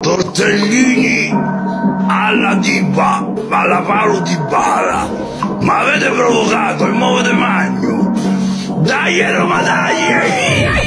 Tortellini alla Paulo Dybala. Ma avete provocato il muovete magno. Dai Roma, dai!